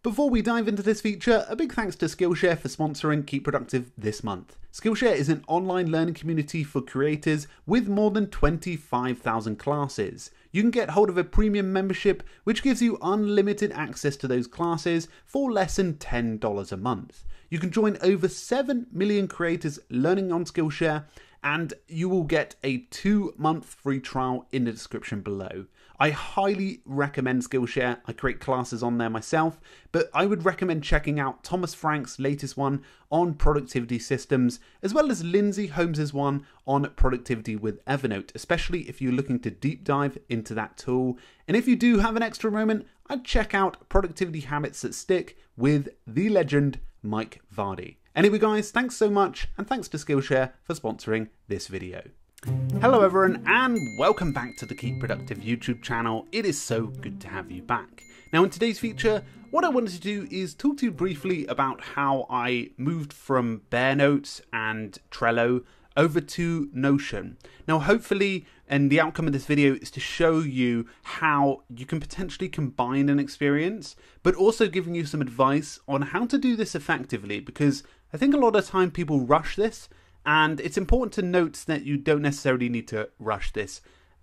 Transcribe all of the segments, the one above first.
Before we dive into this feature, a big thanks to Skillshare for sponsoring Keep Productive this month. Skillshare is an online learning community for creators with more than 25,000 classes. You can get hold of a premium membership which gives you unlimited access to those classes for less than $10 a month. You can join over 7 million creators learning on Skillshare, and you will get a 2-month free trial in the description below. I highly recommend Skillshare. I create classes on there myself, but I would recommend checking out Thomas Frank's latest one on productivity systems, as well as Lindsay Holmes's one on productivity with Evernote, especially if you're looking to deep dive into that tool. And if you do have an extra moment, I'd check out Productivity Habits That Stick with the legend Mike Vardy. Anyway guys, thanks so much, and thanks to Skillshare for sponsoring this video. Hello everyone, and welcome back to the Keep Productive YouTube channel. It is so good to have you back. Now in today's feature, what I wanted to do is talk to you briefly about how I moved from Bear Notes and Trello over to Notion. Now hopefully, and the outcome of this video is to show you how you can potentially combine an experience, but also giving you some advice on how to do this effectively, because I think a lot of time people rush this, and it's important to note that you don't necessarily need to rush this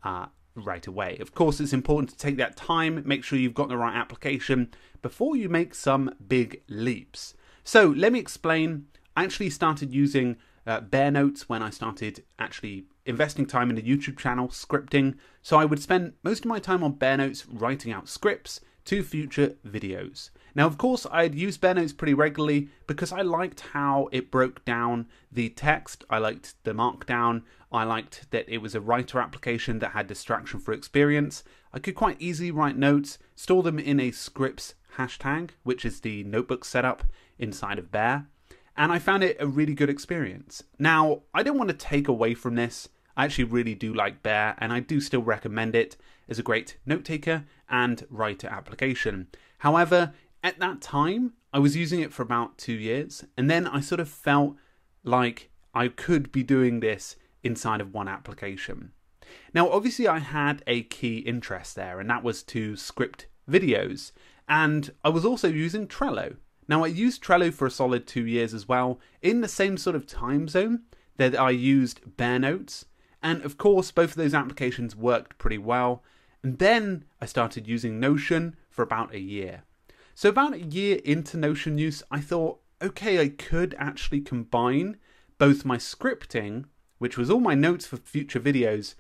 right away. Of course, it's important to take that time, make sure you've got the right application before you make some big leaps. So let me explain. I actually started using Bear Notes when I started actually investing time in the YouTube channel, scripting. So I would spend most of my time on Bear Notes writing out scripts to future videos. Now, of course, I'd use Bear Notes pretty regularly because I liked how it broke down the text. I liked the markdown. I liked that it was a writer application that had distraction-free experience. I could quite easily write notes, store them in a scripts hashtag, which is the notebook setup inside of Bear. And I found it a really good experience. Now, I don't want to take away from this. I actually really do like Bear, and I do still recommend it as a great note taker and writer application. However, at that time, I was using it for about 2 years, and then I sort of felt like I could be doing this inside of one application. Now, obviously, I had a key interest there, and that was to script videos, and I was also using Trello. Now, I used Trello for a solid 2 years as well, in the same sort of time zone that I used Bear Notes, and of course, both of those applications worked pretty well. And then I started using Notion for about a year. So about a year into Notion use, I thought, okay, I could actually combine both my scripting, which was all my notes for future videos,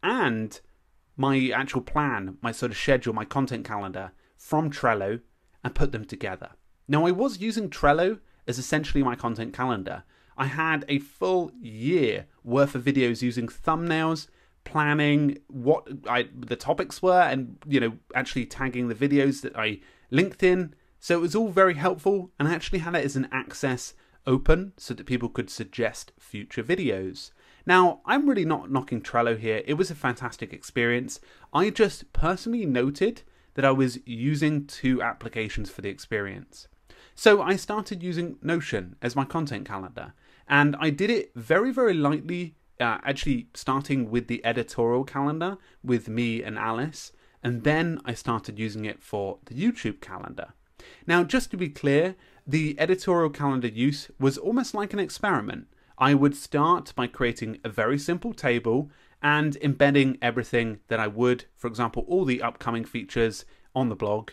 and my actual plan, my sort of schedule, my content calendar from Trello, and put them together. Now, I was using Trello as essentially my content calendar. I had a full year worth of videos using thumbnails, planning what the topics were, and actually tagging the videos that I linked in. So it was all very helpful, and I actually had it as an access open so that people could suggest future videos. Now, I'm really not knocking Trello here. It was a fantastic experience. I just personally noted that I was using 2 applications for the experience. So I started using Notion as my content calendar, and I did it very, very lightly, actually starting with the editorial calendar with me and Alice, and then I started using it for the YouTube calendar. Now, just to be clear, the editorial calendar use was almost like an experiment. I would start by creating a very simple table and embedding everything that I would, for example, all the upcoming features on the blog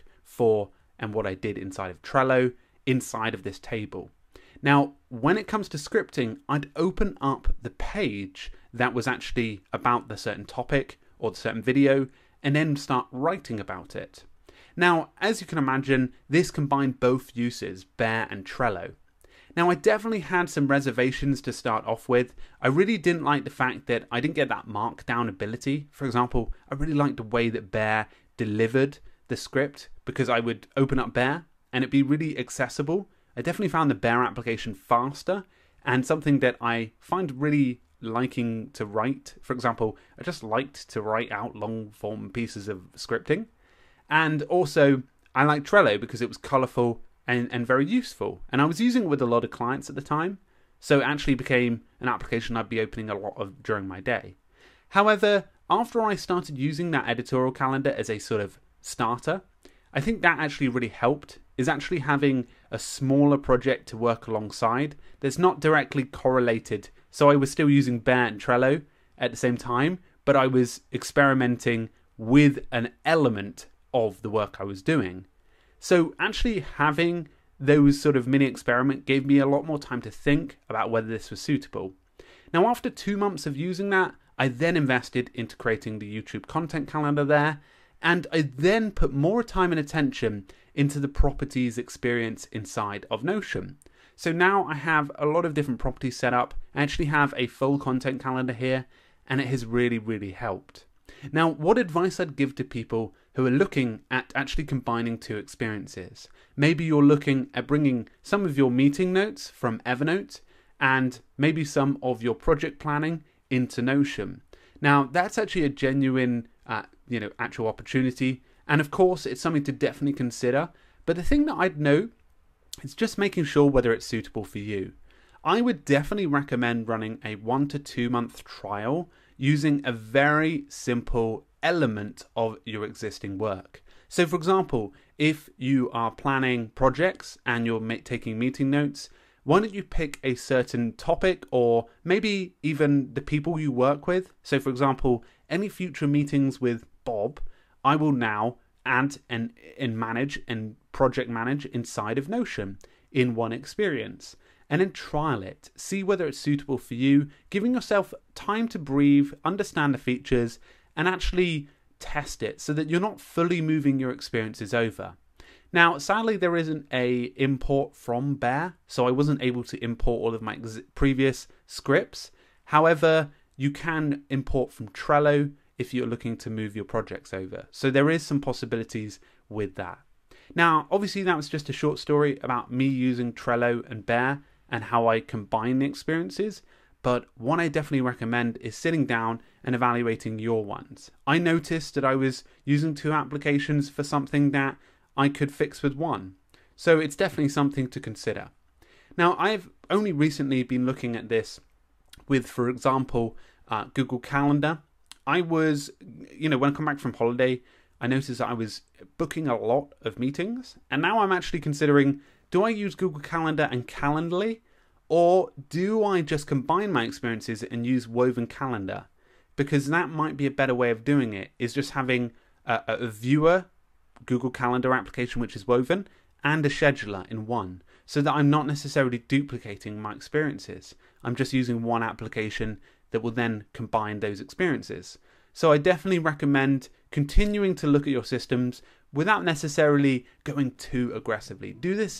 and what I did inside of Trello, inside of this table. Now, when it comes to scripting, I'd open up the page that was actually about the certain topic or the certain video, and then start writing about it. Now, as you can imagine, this combined both uses, Bear and Trello. Now, I definitely had some reservations to start off with. I really didn't like the fact that I didn't get that markdown ability. For example, I really liked the way that Bear delivered the script, because I would open up Bear and it'd be really accessible. I definitely found the Bear application faster, and something that I find really liking to write. For example, I just liked to write out long form pieces of scripting. And also, I liked Trello because it was colourful and very useful. And I was using it with a lot of clients at the time, so it actually became an application I'd be opening a lot of during my day. However, after I started using that editorial calendar as a sort of starter, I think that actually really helped is actually having a smaller project to work alongside that's not directly correlated. So I was still using Bear and Trello at the same time, but I was experimenting with an element of the work I was doing. So actually having those sort of mini experiment gave me a lot more time to think about whether this was suitable. Now, after 2 months of using that, I then invested into creating the YouTube content calendar there, and I then put more time and attention into the properties experience inside of Notion. So now I have a lot of different properties set up. I actually have a full content calendar here, and it has really, really helped. Now, what advice I'd give to people who are looking at actually combining two experiences? Maybe you're looking at bringing some of your meeting notes from Evernote and maybe some of your project planning into Notion. Now, that's actually a genuine, actual opportunity. And of course, it's something to definitely consider. But the thing that I'd know is just making sure whether it's suitable for you. I would definitely recommend running a 1 to 2 month trial using a very simple element of your existing work. So for example, if you are planning projects and you're taking meeting notes, why don't you pick a certain topic or maybe even the people you work with? So for example, any future meetings with Bob, I will now add and manage and project manage inside of Notion in one experience. And then trial it, see whether it's suitable for you, giving yourself time to breathe, understand the features, and actually test it so that you're not fully moving your experiences over. Now, sadly, there isn't a import from Bear, so I wasn't able to import all of my previous scripts. However, you can import from Trello if you're looking to move your projects over. So there is some possibilities with that. Now, obviously, that was just a short story about me using Trello and Bear and how I combine the experiences. But what I definitely recommend is sitting down and evaluating your ones. I noticed that I was using 2 applications for something that I could fix with one. So it's definitely something to consider. Now, I've only recently been looking at this with, for example, Google Calendar. I was, when I come back from holiday, I noticed that I was booking a lot of meetings. And now I'm actually considering, do I use Google Calendar and Calendly? Or do I just combine my experiences and use Woven Calendar? Because that might be a better way of doing it, is just having a viewer Google Calendar application, which is Woven, and a scheduler in one, so that I'm not necessarily duplicating my experiences. I'm just using one application that will then combine those experiences. So I definitely recommend continuing to look at your systems without necessarily going too aggressively. Do this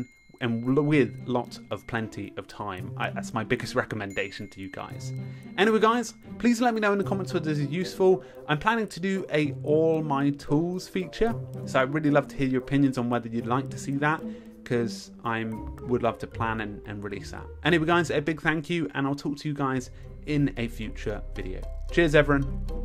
with lots of plenty of time. That's my biggest recommendation to you guys. Anyway guys, please let me know in the comments whether this is useful. I'm planning to do a all my tools feature, so I'd really love to hear your opinions on whether you'd like to see that, because I would love to plan and release that. Anyway guys, a big thank you, and I'll talk to you guys in a future video. Cheers everyone.